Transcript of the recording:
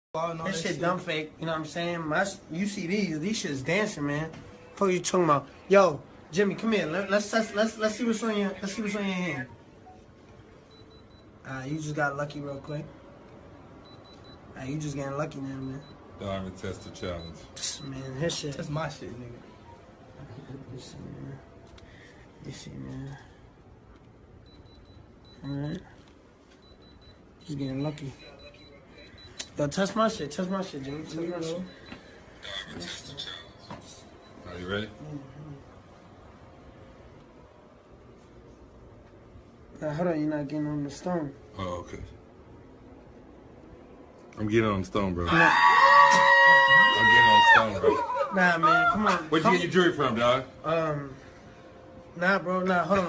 This shit dumb fake, you know what I'm saying? You see these shit's dancing, man. What you talking about? Yo, Jimmy, come here. Let's see what's on your hand. You just got lucky real quick. You just getting lucky now, man. Diamond tester challenge. Man, his shit. That's my shit, nigga. You see, man. Alright. Just getting lucky. Yo, touch my shit, Jimmy. Touch my shit. Are you ready? Hold on, you're not getting on the stone. Oh, okay. I'm getting on the stone, bro. Nah. I'm getting on the stone, bro. Nah, man, come on. Where'd you get your jewelry from, dog? Nah, bro, hold on.